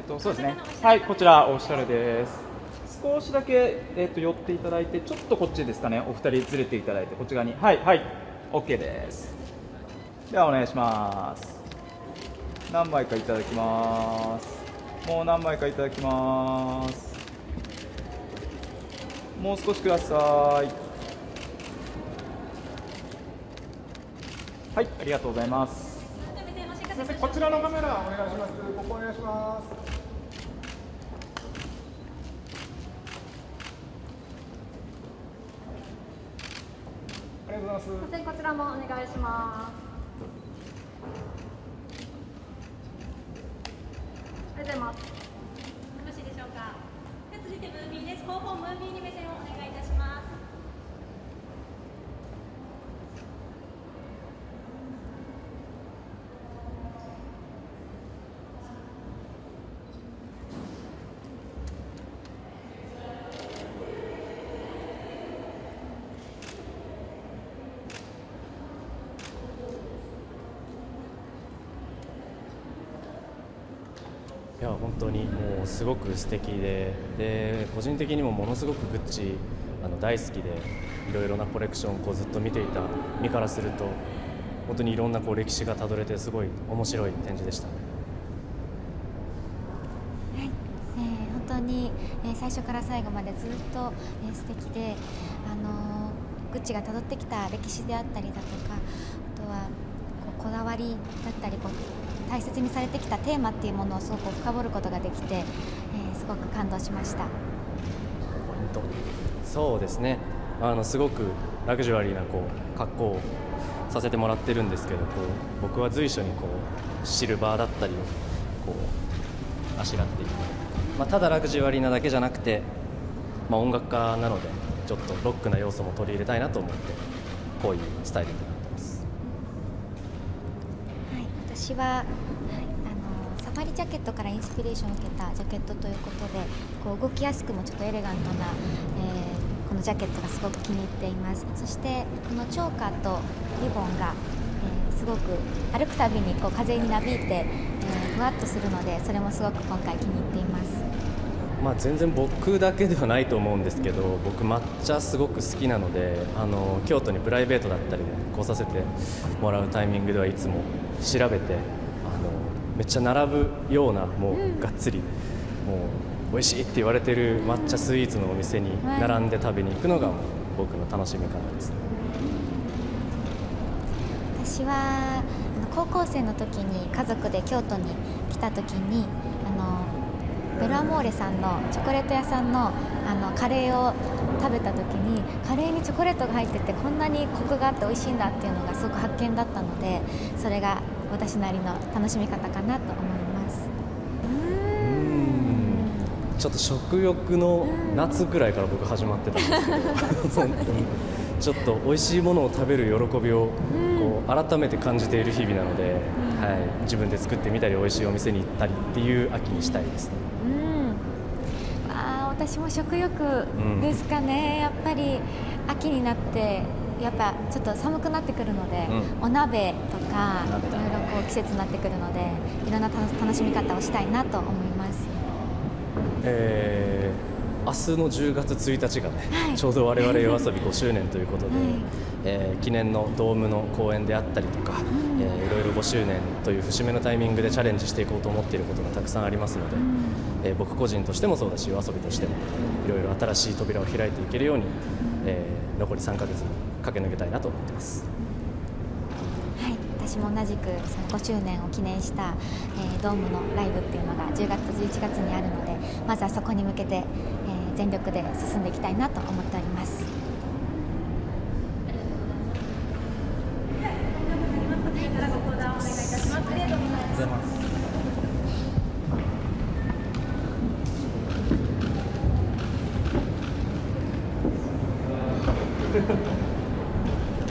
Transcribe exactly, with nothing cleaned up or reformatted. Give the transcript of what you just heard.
とそうですね。はい、こちらおしゃれです。少しだけ、えー、と寄っていただいて、ちょっとこっちですかね。お二人ずれていただいて、こっち側に。はいはい、オッケーです。ではお願いします。何枚かいただきます。もう何枚かいただきます。もう少しください。はい、ありがとうございます。 すみません、こちらのカメラお願いします。ここお願いします。ありがとうございます。 すみません、こちらもお願いします。ありがとうございます。 よろしいでしょうか。では続いてムービーです。後方ムービーに目線をお願いいたします。 いや本当にもうすごく素敵で、で個人的にもものすごくグッチあの大好きで、いろいろなコレクションをこうずっと見ていた身からすると、本当にいろんなこう歴史がたどれてすごい面白い展示でした。 はい、えー、本当に、えー、最初から最後までずっと、えー、素敵で、あのー、グッチがたどってきた歴史であったりだとか、あとはこうこだわりだったりこう大切にされてきたテーマっていうものをすごく深掘ることができて、えー、すごく感動しました。 ポイント、そうですね、あのすごくラグジュアリーなこう格好をさせてもらってるんですけど、こう僕は随所にこうシルバーだったりをこうあしらっていて、まあ、ただラグジュアリーなだけじゃなくて、まあ、音楽家なのでちょっとロックな要素も取り入れたいなと思って、こういうスタイルになってます。 はい、私は、はい、あのサファリジャケットからインスピレーションを受けたジャケットということで、こう動きやすくもちょっとエレガントな、えーこのジャケットがすごく気に入っています。そしてこのチョーカーとリボンが、えー、すごく歩くたびにこう風になびいて、えー、ふわっとするので、それもすごく今回気に入っています。 まあ、全然僕だけではないと思うんですけど、僕抹茶すごく好きなので、あの京都にプライベートだったりで来させてもらうタイミングではいつも調べて、あのめっちゃ並ぶようなもうがっつり、うん、もう美味しいって言われてる抹茶スイーツのお店に並んで食べに行くのが僕の楽しみ方ですね。 私は高校生の時に家族で京都に来た時に、あのベルアモーレさんのチョコレート屋さんの、あのカレーを食べた時に、カレーにチョコレートが入っててこんなにコクがあって美味しいんだっていうのがすごく発見だったので、それが私なりの楽しみ方かなと思います。 ちょっと食欲の夏ぐらいから僕始まってたんですけどちょっと美味しいものを食べる喜びをこう改めて感じている日々なので、はい、自分で作ってみたり美味しいお店に行ったりっていう秋にしたいですね。 うん、あ、私も食欲ですかね、うん、やっぱり秋になってやっぱちょっと寒くなってくるので、うん、お鍋とかいろいろこう季節になってくるので、いろんな楽しみ方をしたいなと思います。 えー、明日のじゅうがつついたちがね、はい、ちょうど我々夜遊びごしゅうねんということで、はい、えー、記念のドームの公演であったりとか、うん、えー、いろいろごしゅうねんという節目のタイミングでチャレンジしていこうと思っていることがたくさんありますので、うん、えー、僕個人としてもそうだし夜遊びとしてもいろいろ新しい扉を開いていけるように、えー、残りさんかげつに駆け抜けたいなと思ってます。 はい、私も同じくそのごしゅうねんを記念した、えー、ドームのライブっていうのがじゅうがつとじゅういちがつにあるので、まずはそこに向けて、えー、全力で進んでいきたいなと思っております。